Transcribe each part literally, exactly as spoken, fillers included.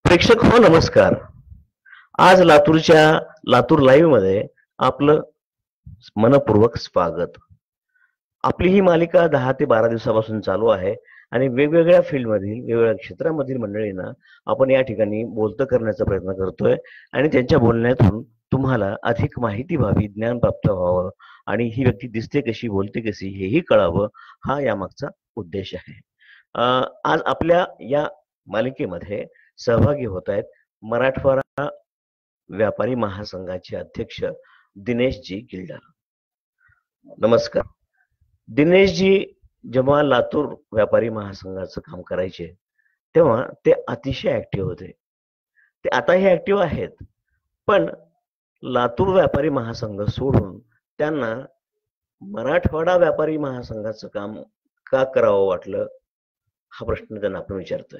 प्रेक्षक हो नमस्कार. आज लातूरच्या लातूर लाईव्ह मध्ये आपलं मनपूर्वक स्वागत. आपली ही मालिका दहा ते बारा दिवसापासून चालू आहे आणि वेगवेगळ्या फील्डमधील वेगवेगळ्या क्षेत्रामधील मंडळींना आपण या ठिकाणी बोलतं करण्याचा प्रयत्न करतोय आणि त्यांच्या बोलण्यातून तुम्हाला अधिक माहिती व्हावी, ज्ञान प्राप्त व्हावं आणि ही व्यक्ती दिसते कशी, बोलते कशी हेही कळावं, हा यामागचा उद्देश आहे. अ, आज आपल्या या मालिकेमध्ये सहभागी होत आहेत मराठवाडा व्यापारी महासंघाचे अध्यक्ष दिनेशजी गिल्डर. नमस्कार. दिनेशजी जेव्हा लातूर व्यापारी महासंघाचं काम करायचे तेव्हा ते अतिशय ऍक्टिव्ह होते. ते आताही ऍक्टिव्ह आहेत, पण लातूर व्यापारी महासंघ सोडून त्यांना मराठवाडा व्यापारी महासंघाचं काम का करावं वाटलं, हा प्रश्न त्यांना आपण विचारतोय.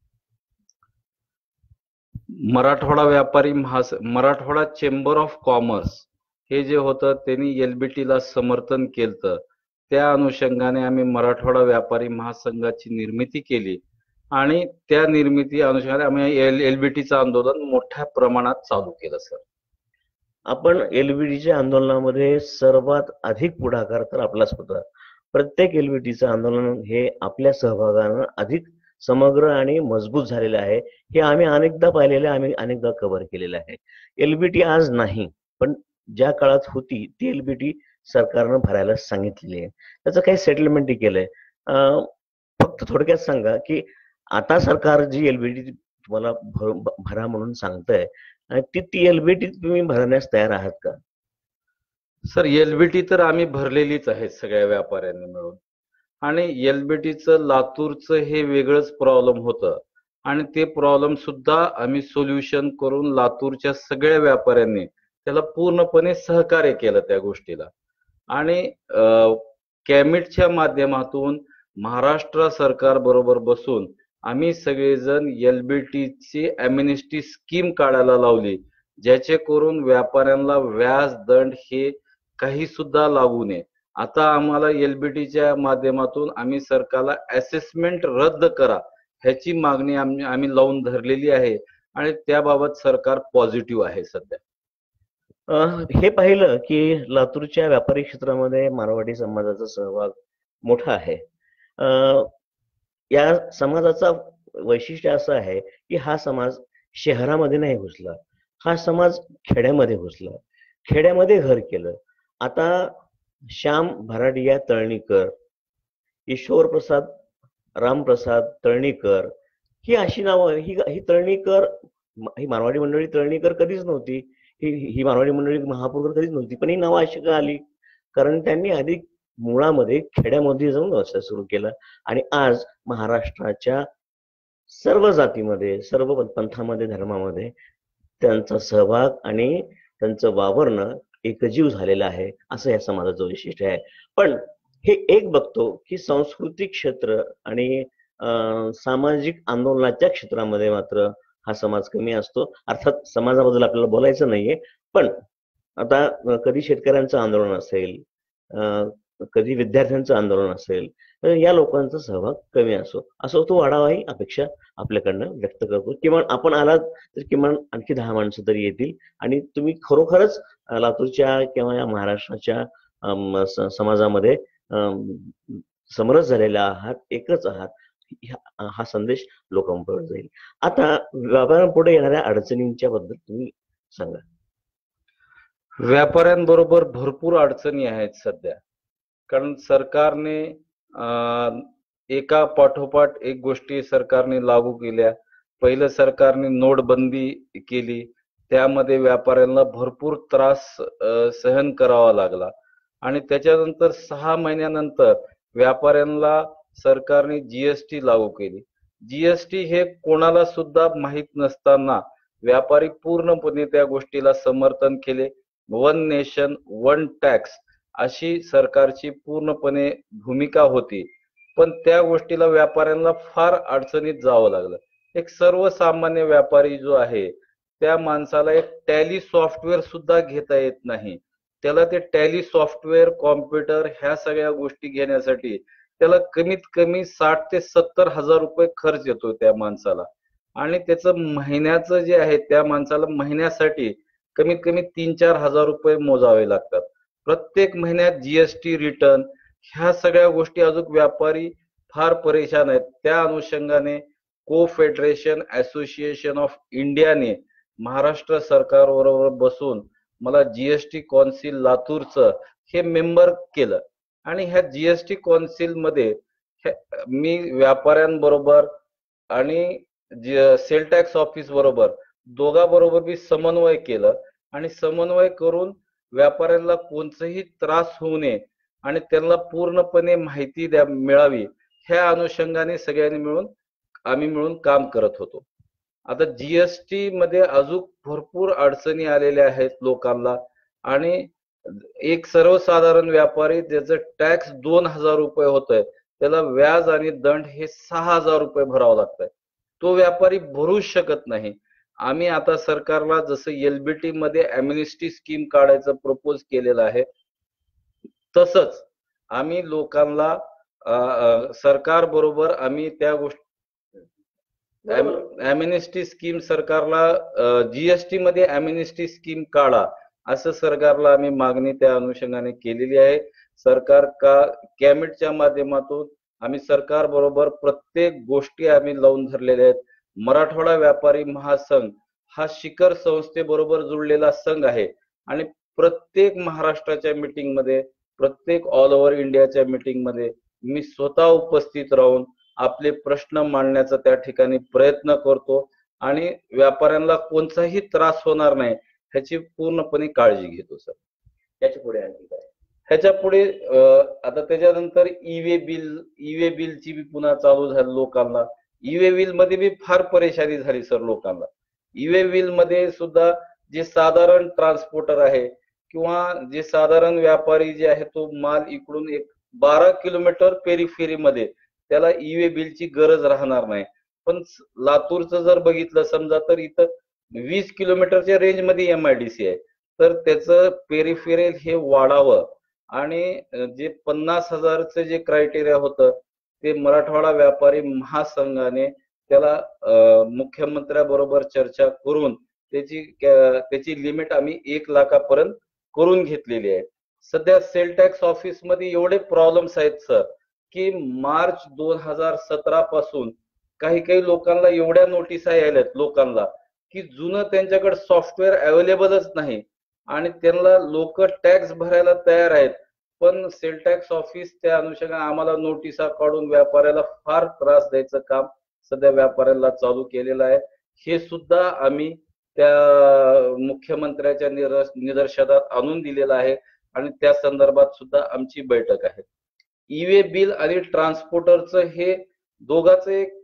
मराठवाडा व्यापारी महास मराठवाडा चेंबर ऑफ कॉमर्स हे जे होतं त्यांनी एलबीटीला समर्थन केलं. त्या अनुषंगाने आम्ही मराठवाडा व्यापारी महासंघाची निर्मिती केली आणि त्या निर्मिती अनुषंगाने आम्ही एल एलबीटीचं आंदोलन मोठ्या प्रमाणात चालू केलं. सर, आपण एलबीटीच्या आंदोलनामध्ये सर्वात अधिक पुढाकार तर आपलाच होता. प्रत्येक एलबीटीचं आंदोलन हे आपल्या सहभागानं अधिक समग्र आणि मजबूत झालेलं आहे. हे आम्ही अनेकदा पाहिलेलं आहे, आम्ही अनेकदा कव्हर केलेलं आहे. एलबीटी आज नाही, पण ज्या काळात होती ती एलबीटी सरकारनं भरायला सांगितलेली आहे. त्याचं काही सेटलमेंटही केलंय. फक्त थोडक्यात सांगा की आता सरकार जी एलबीटी तुम्हाला भरा म्हणून सांगतंय ती ती एलबीटी तुम्ही भरण्यास तयार आहात का? सर, एलबीटी तर आम्ही भरलेलीच आहे सगळ्या व्यापाऱ्यांनी मिळून. आणि एलबीटीचं लातूरचं हे वेगळंच प्रॉब्लेम होतं आणि ते प्रॉब्लेम सुद्धा आम्ही सोल्युशन करून लातूरच्या सगळ्या व्यापाऱ्यांनी त्याला पूर्णपणे सहकार्य केलं त्या गोष्टीला. आणि कॅमिटच्या माध्यमातून महाराष्ट्र सरकार बरोबर बसून आम्ही सगळेजण एलबीटीची ॲम्नेस्टी स्कीम काढायला लावली, ज्याचे करून व्यापाऱ्यांना व्याज दंड हे काही सुद्धा लागू नये. आता आम्हाला एलबीटीच्या माध्यमातून आम्ही सरकारला असेसमेंट रद्द करा ह्याची मागणी आम्ही आम्ही लावून धरलेली आहे आणि त्याबाबत सरकार पॉझिटिव्ह आहे सध्या. हे पाहिलं की लातूरच्या व्यापारी क्षेत्रामध्ये मारवाडी समाजाचा सहभाग मोठा आहे. या समाजाचा वैशिष्ट्य असं आहे की हा समाज शहरामध्ये नाही घुसला, हा समाज खेड्यामध्ये घुसला, खेड्यामध्ये घर केलं. आता श्याम भराडिया तळणीकर, ईश्वर प्रसाद रामप्रसाद तळणीकर ही अशी नावं, ही ही तळणीकर, ही मारवाडी मंडळी तळणीकर कधीच नव्हती, ही ही मारवाडी मंडळी महापूरकर कधीच नव्हती. पण ही नावं अशी का आली? कारण त्यांनी आधी मुळामध्ये खेड्यामध्ये जाऊन व्यवसाय सुरू केला आणि आज महाराष्ट्राच्या सर्व जातीमध्ये, सर्व पंथामध्ये, धर्मामध्ये त्यांचा सहभाग आणि त्यांचं वावरणं एकजीव झालेलं आहे, असं या समाजाचं वैशिष्ट्य आहे. पण हे एक बघतो की सांस्कृतिक क्षेत्र आणि सामाजिक आंदोलनाच्या क्षेत्रामध्ये मात्र हा समाज कमी असतो. अर्थात समाजाबद्दल आपल्याला बोलायचं नाहीये, पण आता कधी शेतकऱ्यांचं आंदोलन असेल, कधी विद्यार्थ्यांचं आंदोलन असेल, तर या लोकांचा सहभाग कमी असो असो तो वाढावा ही अपेक्षा आपल्याकडनं व्यक्त करतो. किमान आपण आलात तर किमान आणखी दहा माणसं तरी येतील आणि तुम्ही खरोखरच लातूरच्या किंवा या महाराष्ट्राच्या समाजामध्ये समरस झालेला आहात, एकच आहात, हा संदेश लोकांपर्यंत जाईल. आता व्यापाऱ्यांपुढे येणाऱ्या अडचणींच्या बद्दल तुम्ही सांगा. व्यापाऱ्यांबरोबर भरपूर अडचणी आहेत सध्या, कारण सरकारने एका पाठोपाठ एक गोष्टी सरकारने लागू केल्या. पहिलं सरकारने नोटबंदी केली, त्यामध्ये व्यापाऱ्यांना भरपूर त्रास सहन करावा लागला आणि त्याच्यानंतर सहा महिन्यानंतर व्यापाऱ्यांना सरकारने जीएसटी लागू केली. जीएसटी हे कोणाला सुद्धा माहीत नसताना व्यापारी पूर्णपणे त्या गोष्टीला समर्थन केले. वन नेशन वन टॅक्स अशी सरकारची पूर्णपणे भूमिका होती, पण त्या गोष्टीला व्यापाऱ्यांना फार अडचणीत जावं लागलं. एक सर्वसामान्य व्यापारी जो आहे त्या माणसाला एक टॅली सॉफ्टवेअर सुद्धा घेता येत नाही. त्याला ते टॅली सॉफ्टवेअर, कॉम्प्युटर ह्या सगळ्या गोष्टी घेण्यासाठी त्याला कमीत कमी साठ ते सत्तर हजार रुपये खर्च येतो त्या माणसाला. आणि त्याचं महिन्याचं जे आहे त्या माणसाला महिन्यासाठी कमीत कमी तीन चार हजार रुपये मोजावे लागतात. प्रत्येक महिन्यात जीएसटी रिटर्न ह्या सगळ्या गोष्टी अजून व्यापारी फार परेशान आहेत. त्या अनुषंगाने को फेडरेशन असोसिएशन ऑफ इंडियाने महाराष्ट्र सरकारबरोबर बसून मला जीएसटी कौन्सिल लातूरचं हे मेंबर केलं आणि ह्या जीएसटी कौन्सिल मध्ये मी व्यापाऱ्यांबरोबर आणि सेल टॅक्स ऑफिस बरोबर दोघांबरोबर मी समन्वय केलं आणि समन्वय करून व्यापाऱ्यांना कोणताही त्रास होऊ नये आणि त्यांना पूर्णपणे माहिती द्या मिळावी ह्या अनुषंगाने सगळ्यांनी मिळून आम्ही मिळून काम करत होतो. आता जीएसटी मध्ये अजून भरपूर अडचणी आलेल्या आहेत लोकांना आणि एक सर्वसाधारण व्यापारी ज्याचं टॅक्स दोन हजार रुपये होत आहे त्याला व्याज आणि दंड हे सहा हजार रुपये भरावं लागतंय. तो व्यापारी भरूच शकत नाही. आम्ही आता सरकारला जसं एलबीटी मध्ये अम्निस्टी स्कीम काढायचं प्रपोज केलेलं आहे तसंच आम्ही लोकांना सरकार बरोबर आम्ही त्या गोष्टी अम्निस्टी स्कीम सरकारला जीएसटी मध्ये अम्निस्टी स्कीम काढा असं सरकारला आम्ही मागणी त्या अनुषंगाने केलेली आहे. सरकार का कॅबिनेटच्या माध्यमातून आम्ही सरकार बरोबर प्रत्येक गोष्टी आम्ही लावून धरलेल्या आहेत. मराठवाडा व्यापारी महासंघ हा शिखर संस्थेबरोबर जुळलेला संघ आहे आणि प्रत्येक महाराष्ट्राच्या मीटिंग मध्ये प्रत्येक ऑल ओव्हर इंडियाच्या मीटिंग मध्ये मी स्वतः उपस्थित राहून आपले प्रश्न मांडण्याचा त्या ठिकाणी प्रयत्न करतो आणि व्यापाऱ्यांना कोणताही त्रास होणार नाही ह्याची पूर्णपणे काळजी घेतो. सर याच्या पुढे आणखी काय? ह्याच्या पुढे आता त्याच्यानंतर ईवे बिल ईवे बिलची बी पुन्हा चालू झाली लोकांना. ईवे बिल मध्ये बी फार परेशानी झाली सर लोकांना. ईवे बिल मध्ये सुद्धा जे साधारण ट्रान्सपोर्टर आहे किंवा जे साधारण व्यापारी जे आहे तो माल इकडून एक बारा किलोमीटर पेरिफेरी मध्ये त्याला ईवे बिलची गरज राहणार नाही. पण लातूरचं जर बघितलं समजा तर इथं वीस किलोमीटरच्या रेंज मध्ये एमआयडीसी आहे तर त्याचं पेरिफेरल हे वाढावं आणि जे पन्नास हजारचं जे क्रायटेरिया होतं ते मराठवाडा व्यापारी महासंघाने त्याला मुख्यमंत्र्याबरोबर चर्चा करून त्याची त्याची लिमिट आम्ही एक लाखापर्यंत करून घेतलेली आहे. सध्या सेल टॅक्स ऑफिस मध्ये एवढे प्रॉब्लेम्स आहेत सर की मार्च दोन हजार सतरा पासून काही काही लोकांना एवढ्या नोटिसा यायल्यात लोकांना की जुनं त्यांच्याकडे सॉफ्टवेअर अवेलेबलच नाही आणि त्यांना लोक टॅक्स भरायला तयार आहेत पण सेल टॅक्स ऑफिस त्या अनुषंगाने आम्हाला नोटिसा काढून व्यापाऱ्याला फार त्रास द्यायचं काम सध्या व्यापाऱ्याला चालू केलेलं आहे. हे सुद्धा आम्ही त्या मुख्यमंत्र्याच्या निदर्शनात आणून दिलेलं आहे आणि त्या संदर्भात सुद्धा आमची बैठक आहे. ईवे बिल आणि ट्रान्सपोर्टरचं हे दोघांचं एक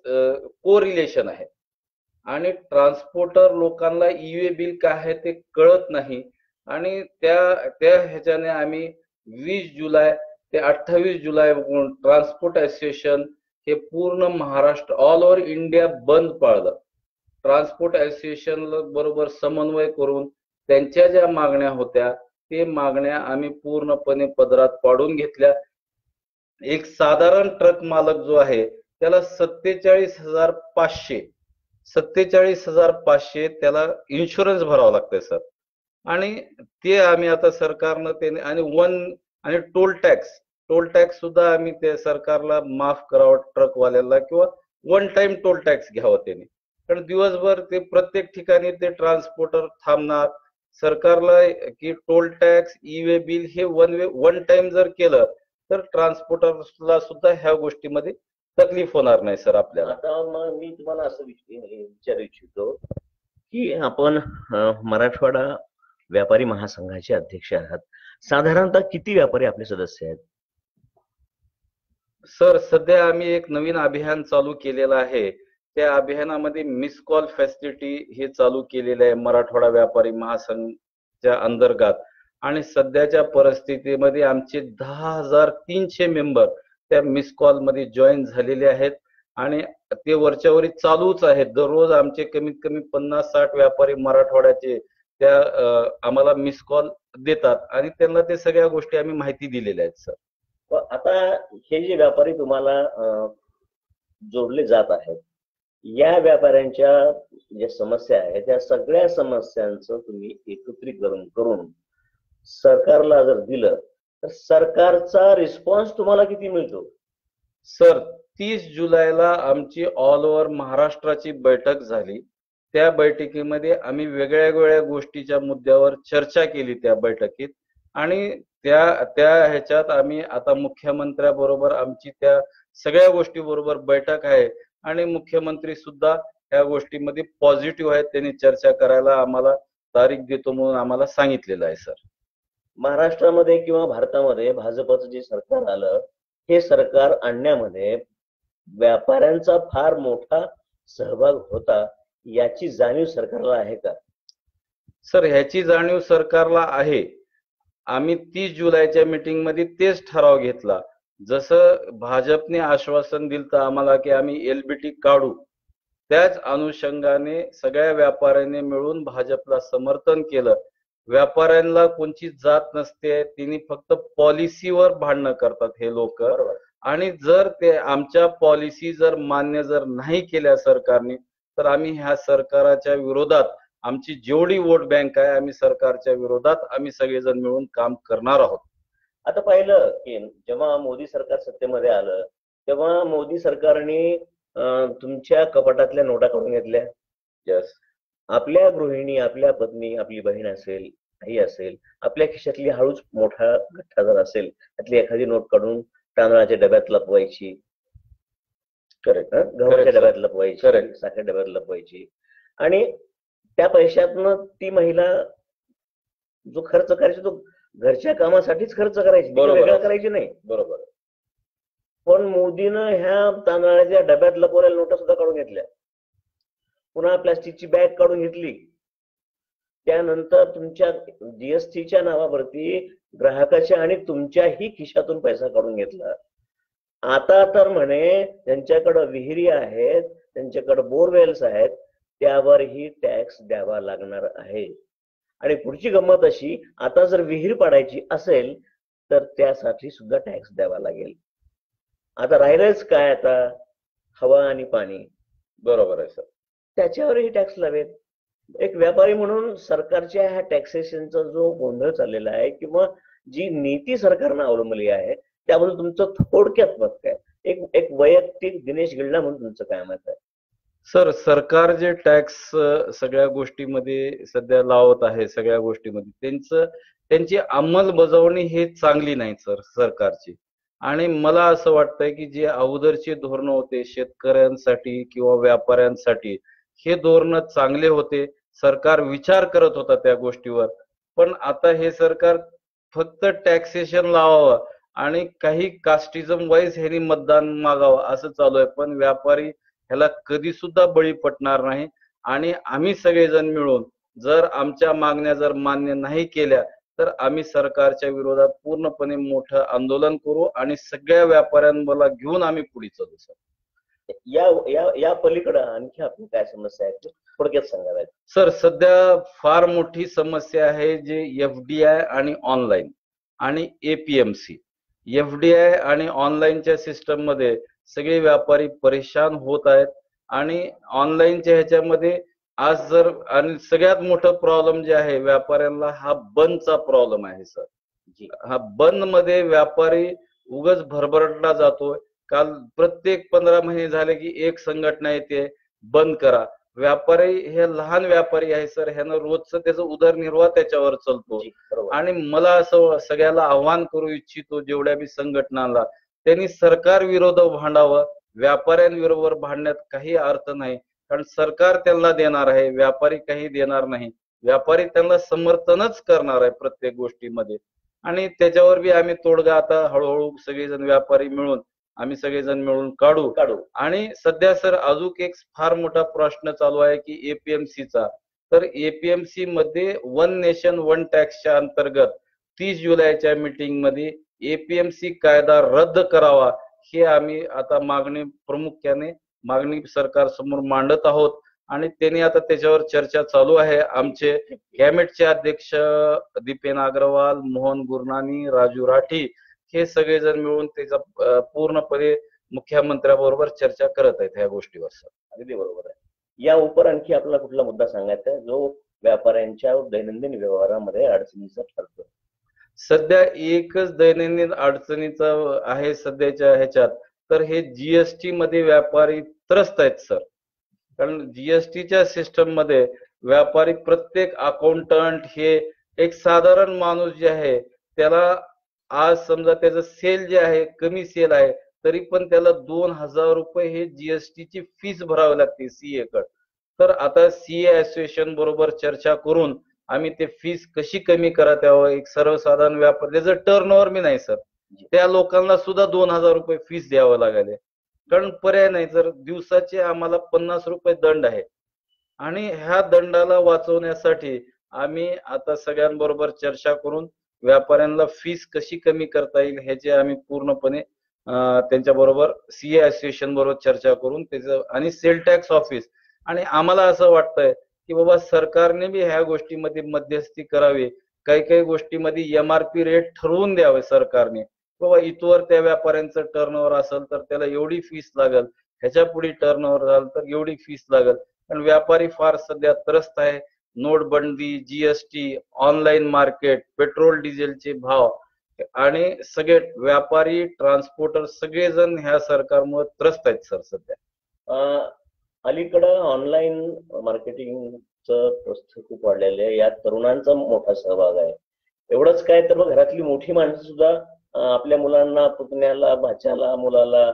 को रिलेशन आहे आणि ट्रान्सपोर्टर लोकांना ईवे बिल काय आहे ते कळत नाही आणि त्या त्या ह्याच्याने आम्ही वीस जुलै ते अठ्ठावीस जुलै ट्रान्सपोर्ट असोसिएशन हे पूर्ण महाराष्ट्र ऑल ओव्हर इंडिया बंद पाळलं. ट्रान्सपोर्ट असोसिएशन बरोबर समन्वय करून त्यांच्या ज्या मागण्या होत्या ते मागण्या आम्ही पूर्णपणे पदरात पाडून घेतल्या. एक साधारण ट्रक मालक जो आहे त्याला सत्तेचाळीस हजार पाचशे सत्तेचाळीस हजार पाचशे त्याला इन्शुरन्स भरावा लागतंय सर आणि ते आम्ही आता सरकारनं त्याने आणि वन आणि टोल टॅक्स टोल टॅक्स सुद्धा आम्ही ते सरकारला माफ करावं ट्रकवाल्याला किंवा वन टाइम टोल टॅक्स घ्यावं त्याने. कारण दिवसभर ते प्रत्येक ठिकाणी ते ट्रान्सपोर्टर थांबणार. सरकारला की टोल टॅक्स ईवे बिल हे वन वे वन टाइम जर केलं तर ट्रान्सपोर्टरला सुद्धा ह्या गोष्टीमध्ये तकलीफ होणार नाही सर आपल्याला. आता मग मी तुम्हाला असं विचारू इच्छितो की आपण मराठवाडा व्यापारी महासंघाचे अध्यक्ष आहात. साधारणतः किती व्यापारी आपले सदस्य आहेत? सर सध्या आम्ही एक नवीन अभियान चालू केलेलं आहे. त्या अभियानामध्ये मिस कॉल फॅसिलिटी हे चालू केलेलं आहे मराठवाडा व्यापारी महासंघच्या अंतर्गत आणि सध्याच्या परिस्थितीमध्ये आमचे दहा हजार तीनशे मेंबर त्या मिस कॉल मध्ये जॉईन झालेले आहेत आणि ते वरच्यावरी चालूच आहेत. दररोज आमचे कमीत कमी पन्नास साठ व्यापारी मराठवाड्याचे त्या आम्हाला मिस कॉल देतात आणि त्यांना ते सगळ्या गोष्टी आम्ही माहिती दिलेल्या आहेत सर. आता हे जे व्यापारी तुम्हाला जोडले जात आहेत या व्यापाऱ्यांच्या ज्या समस्या आहेत त्या सगळ्या समस्यांचं तुम्ही एकत्रीकरण करून सरकारला जर दिलं तर सरकारचा रिस्पॉन्स तुम्हाला किती मिळतो? सर, तीस जुलैला आमची ऑल ओव्हर महाराष्ट्राची बैठक झाली. त्या बैठकीमध्ये आम्ही वेगळ्या वेगळ्या गोष्टीच्या मुद्द्यावर चर्चा केली त्या बैठकीत आणि त्या त्या ह्याच्यात आम्ही आता मुख्यमंत्र्याबरोबर आमची त्या सगळ्या गोष्टी बरोबर बैठक आहे आणि मुख्यमंत्री सुद्धा ह्या गोष्टीमध्ये पॉझिटिव्ह आहेत. त्यांनी चर्चा करायला आम्हाला तारीख देतो म्हणून आम्हाला सांगितलेलं आहे. सर, महाराष्ट्रामध्ये किंवा भारतामध्ये भाजपचं जे सरकार आलं हे सरकार आणण्यामध्ये व्यापाऱ्यांचा फार मोठा सहभाग होता याची जाणीव सरकारला आहे का? सर, ह्याची जाणीव सरकारला आहे. आम्ही तीस जुलैच्या मीटिंग मध्ये तेच ठराव घेतला. जसं भाजपने आश्वासन दिलं आम्हाला की आम्ही एलबीटी काढू, त्याच अनुषंगाने सगळ्या व्यापाऱ्यांनी मिळून भाजपला समर्थन केलं. व्यापाऱ्यांना कोणची जात नसते, तिने फक्त पॉलिसीवर भांडणं करतात हे लोक. आणि जर ते आमच्या पॉलिसी जर मान्य जर नाही केल्या सरकारने तर आम्ही ह्या सरकारच्या विरोधात आमची जेवढी वोट बँक आहे आम्ही सरकारच्या विरोधात आम्ही सगळेजण मिळून काम करणार आहोत. आता पाहिलं की जेव्हा मोदी सरकार सत्तेमध्ये आलं तेव्हा मोदी सरकारने तुमच्या कपाटातल्या नोटा काढून घेतल्या. यस. आपल्या गृहिणी, आपल्या पत्नी, आपली बहीण असेल, आई असेल, आपल्या खिशातली हळूच मोठा गठ्ठा जर असेल त्यातली एखादी नोट काढून तांदळाच्या डब्यात लपवायची, करेक्ट, गव्हाच्या डब्यात लपवायची, साखर डब्यात लपवायची आणि त्या पैशातनं ती महिला जो खर्च करायची तो घरच्या कामासाठीच खर्च करायची, वेगळा करायची नाही. बरोबर. पण मोदीनं ह्या तांदळाच्या डब्यात लपवलेल्या नोटा सुद्धा काढून घेतल्या. पुन्हा प्लास्टिकची बॅग काढून घेतली. त्यानंतर तुमच्या जीएसटीच्या नावावरती ग्राहकाच्या आणि तुमच्याही खिशातून पैसा काढून घेतला. आता तर म्हणे ज्यांच्याकडे विहिरी आहेत, त्यांच्याकडे बोरवेल्स आहेत, त्यावरही टॅक्स द्यावा लागणार आहे. आणि पुढची गंमत अशी, आता जर विहीर पाडायची असेल तर त्यासाठी सुद्धा टॅक्स द्यावा लागेल. आता राहिलंच काय, आता हवा आणि पाणी. बरोबर आहे सर, त्याच्यावरही टॅक्स लावेल. एक व्यापारी म्हणून सरकारच्या ह्या टॅक्सेशनचा जो गोंधळ चाललेला आहे किंवा जी नीती सरकारनं अवलंबली आहे त्याबद्दल तुमचं थोडक्यात मत काय? एक एक वैयक्तिक दिनेश गिल्डा म्हणून तुमचं काय मत आहे? सर, सरकार जे टॅक्स सगळ्या गोष्टीमध्ये सध्या लावत आहे, सगळ्या गोष्टीमध्ये त्यांचं त्यांची अंमलबजावणी हे चांगली नाही सर सरकारची. आणि मला असं वाटतंय की जे अगोदरचे धोरणं होते शेतकऱ्यांसाठी किंवा व्यापाऱ्यांसाठी, हे धोरणं चांगले होते. सरकार विचार करत होता त्या गोष्टीवर. पण आता हे सरकार फक्त टॅक्सेशन लावावं आणि काही कास्टिझम वाईज ह्यांनी मतदान मागावं असं चालू आहे. पण व्यापारी ह्याला कधी सुद्धा बळी पडणार नाही. आणि आम्ही सगळेजण मिळून जर आमच्या मागण्या जर मान्य नाही केल्या तर आम्ही सरकारच्या विरोधात पूर्णपणे मोठं आंदोलन करू आणि सगळ्या व्यापाऱ्यांना घेऊन आम्ही पुढे चालू. सर, या या या पलीकडे आणखी आपली काय समस्या आहे थोडक्यात सांगाव्यात? सर, सध्या फार मोठी समस्या आहे जे एफडीआय आणि ऑनलाईन आणि एपीएमसी. एफडीआय आणि ऑनलाईनच्या सिस्टम मध्ये सगळे व्यापारी परेशान होत आहेत. आणि ऑनलाईनच्या ह्याच्यामध्ये आज जर आणि सगळ्यात मोठं प्रॉब्लेम जे आहे व्यापाऱ्यांना हा बंदचा प्रॉब्लेम आहे. सर, हा बंद मध्ये व्यापारी उगाच भरभरटला जातोय. काल प्रत्येक पंधरा महिने झाले की एक संघटना येते बंद करा. व्यापारी हे लहान व्यापारी आहे सर, ह्यानं रोजचं त्याचं उदरनिर्वाह त्याच्यावर चालतो. आणि मला असं सगळ्याला आव्हान करू इच्छितो जेवढ्या बी संघटनांना, त्यांनी सरकार विरोध भांडावं. व्यापाऱ्यांविरोबर भांडण्यात काही अर्थ नाही, कारण सरकार त्यांना देणार आहे, व्यापारी काही देणार नाही. व्यापारी त्यांना समर्थनच करणार आहे प्रत्येक गोष्टीमध्ये. आणि त्याच्यावर बी आम्ही तोडगा आता हळूहळू सगळेजण व्यापारी मिळून आम्ही सगळेजण मिळून काढू काढू आणि सध्या सर अजून एक फार मोठा प्रश्न चालू आहे की एपीएमसीचा. तर एपीएमसी मध्ये वन नेशन वन टॅक्सच्या अंतर्गत तीस जुलैच्या मीटिंग मध्ये एपीएमसी कायदा रद्द करावा हे आम्ही आता मागणी प्रामुख्याने मागणी सरकार समोर मांडत आहोत. आणि त्यांनी आता त्याच्यावर चर्चा चालू आहे. आमचे कॅबिनेटचे अध्यक्ष दीपेन अग्रवाल, मोहन गुरनानी, राजू राठी हे सगळेजण मिळून त्याचा पूर्णपणे मुख्यमंत्र्याबरोबर चर्चा करत आहेत ह्या गोष्टीवर सर. अगदी बरोबर आहे. या उपर आणखी आपला कुठला मुद्दा सांगायचा आहे जो व्यापाऱ्यांच्या दैनंदिन व्यवहारामध्ये अडचणीचा ठरतो? सध्या एकच दैनंदिन अडचणीचा आहे सध्याच्या ह्याच्यात, तर हे जीएसटी मध्ये व्यापारी त्रस्त आहेत सर. कारण जीएसटीच्या सिस्टम मध्ये व्यापारी प्रत्येक अकाउंटंट हे एक साधारण माणूस जे आहे त्याला आज समजा त्याचं सेल जे आहे कमी सेल आहे तरी पण त्याला दोन हजार रुपये हे जीएसटीची फीस भरावी लागते सीए कडे. तर आता सीए असोसिएशन बरोबर चर्चा करून आम्ही ते फीस कशी कमी करत यावं, एक सर्वसाधारण व्यापार त्याचं टर्न ओव्हर मी नाही सर, त्या लोकांना सुद्धा दोन हजार रुपये फीस द्यावं लागेल. कारण पर्याय नाही, जर दिवसाचे आम्हाला पन्नास रुपये दंड आहे आणि ह्या दंडाला वाचवण्यासाठी आम्ही आता सगळ्यांबरोबर चर्चा करून व्यापाऱ्यांना फीस कशी कमी करता येईल ह्याचे आम्ही पूर्णपणे त्यांच्याबरोबर सीए असोसिएशन बरोबर चर्चा करून त्याचं आणि सेल टॅक्स ऑफिस आणि आम्हाला असं वाटतंय की बाबा सरकारने बी ह्या गोष्टीमध्ये मध्यस्थी करावी. काही काही गोष्टीमध्ये एमआरपी रेट ठरवून द्यावे सरकारने. बाबा इथवर त्या व्यापाऱ्यांचं टर्नओव्हर असेल तर त्याला एवढी फीस लागेल, ह्याच्या पुढे टर्नओव्हर झालं तर एवढी फीस लागेल. पण व्यापारी फार सध्या त्रस्त आहे. नोटबंदी, जीएसटी, ऑनलाईन मार्केट, पेट्रोल डिझेलचे भाव आणि सगळे व्यापारी, ट्रान्सपोर्टर सगळेजण ह्या सरकारमुळे त्रस्त आहेत सर सध्या. अलीकडं ऑनलाईन मार्केटिंगचं प्रस्थ खूप वाढलेलं आहे. यात तरुणांचा मोठा सहभाग आहे. एवढंच काय तर मग घरातली मोठी माणसं सुद्धा आपल्या मुलांना, पुतण्याला, भाच्याला, मुलाला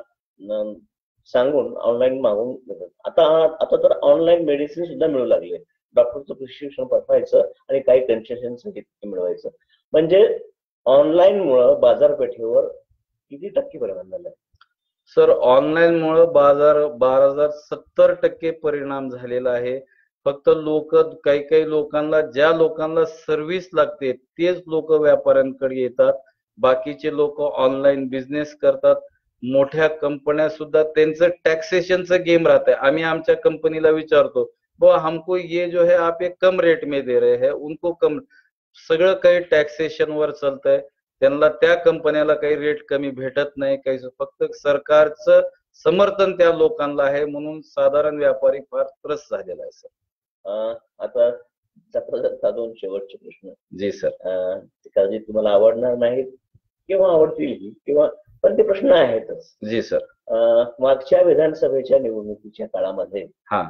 सांगून ऑनलाईन मागून घेतात. आता आता तर ऑनलाईन मेडिसिन सुद्धा मिळू लागले. डॉक्टरचं प्रिस्क्रिप्शन पाठवायचं आणि काही कन्सेशन मिळवायचं. म्हणजे ऑनलाईन मुळे बाजारपेठेवर किती टक्के परिणाम झाला? सर ऑनलाईन मुळे बाजार बारा हजार सत्तर टक्के परिणाम झालेला आहे. फक्त लोक काही काही लोकांना, ज्या लोकांना सर्व्हिस लागते तेच लोक व्यापाऱ्यांकडे येतात. बाकीचे लोक ऑनलाईन बिझनेस करतात. मोठ्या कंपन्या सुद्धा त्यांचं टॅक्सेशनचं गेम राहत आहे. आम्ही आमच्या कंपनीला विचारतो वो हमको ये जो है आप एक कम रेट में दे रहे हैं, उनको कम, सगळं काही टॅक्सेशन वर चालतंय. त्यांना त्या कंपन्याला काही रेट कमी भेटत नाही, काही फक्त सरकारचं समर्थन त्या लोकांना आहे म्हणून साधारण व्यापारी फार त्रस्त झालेला आहे सर. आता दोन शेवटचे प्रश्न. जी सर. काळजी तुम्हाला आवडणार नाहीत किंवा आवडतील किंवा पण ते प्रश्न आहेतच. जी सर. मागच्या विधानसभेच्या निवडणुकीच्या काळामध्ये हा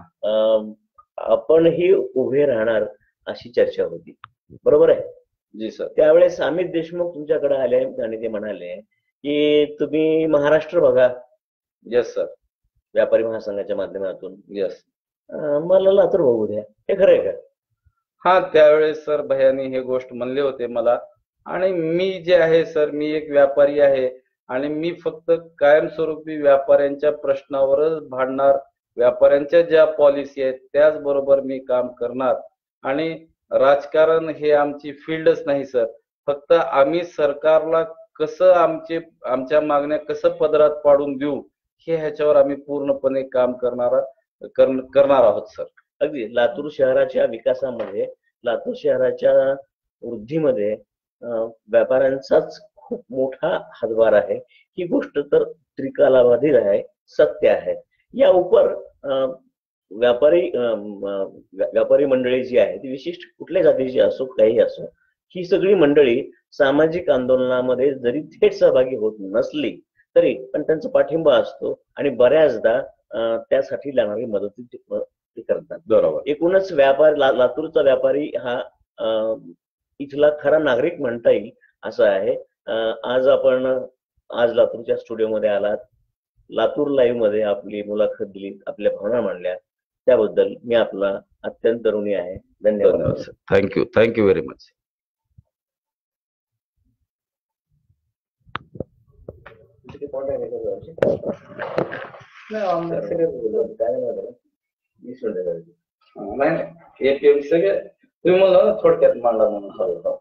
आपणही उभे राहणार अशी चर्चा होती, बरोबर आहे? जी सर. त्यावेळेस अमित देशमुख तुमच्याकडे आले आणि ते म्हणाले की तुम्ही महाराष्ट्र बघा. Yes sir. व्यापारी महासंघाच्या माध्यमातून. यस. मला लातूर बघू द्या. हे खरं आहे का? हा, त्यावेळेस सर भैयानी हे गोष्ट म्हणले होते मला. आणि मी जे आहे सर, मी एक व्यापारी आहे आणि मी फक्त कायमस्वरूपी व्यापाऱ्यांच्या प्रश्नावरच भांडणार. व्यापाऱ्यांच्या ज्या पॉलिसी आहेत त्याचबरोबर मी काम करणार. आणि राजकारण हे आमची फील्डच नाही सर. फक्त आम्ही सरकारला कसं आमचे आमच्या मागण्या कसं पदरात पाडून देऊ हे ह्याच्यावर आम्ही पूर्णपणे काम करणार करणार आहोत सर. अगदी लातूर शहराच्या विकासामध्ये, लातूर शहराच्या वृद्धीमध्ये व्यापाऱ्यांचाच खूप मोठा हातभार आहे. ही गोष्ट तर त्रिकालाबाधित आहे, सत्य आहे. या उपर व्यापारी व्यापारी मंडळी जी आहे ती विशिष्ट कुठल्या जातीची असो, काही असो, ही सगळी मंडळी सामाजिक आंदोलनामध्ये जरी थेट सहभागी होत नसली तरी पण त्यांचा पाठिंबा असतो आणि बऱ्याचदा त्यासाठी लागणारी मदत ते करतात. बरोबर. एकूणच व्यापार लातूरचा व्यापारी हा इथला खरा नागरिक म्हणता येईल असं आहे. आज आपण आज लातूरच्या स्टुडिओमध्ये आलात, लातूर लाईव्ह मध्ये आपली मुलाखत दिली, आपल्या भावना मांडल्या, त्याबद्दल मी आपला अत्यंत ऋणी आहे. धन्यवाद sir. Thank you. Thank you very much. नाही, एक सगळे तुम्ही म्हणला ना थोडक्यात मांडला म्हणून.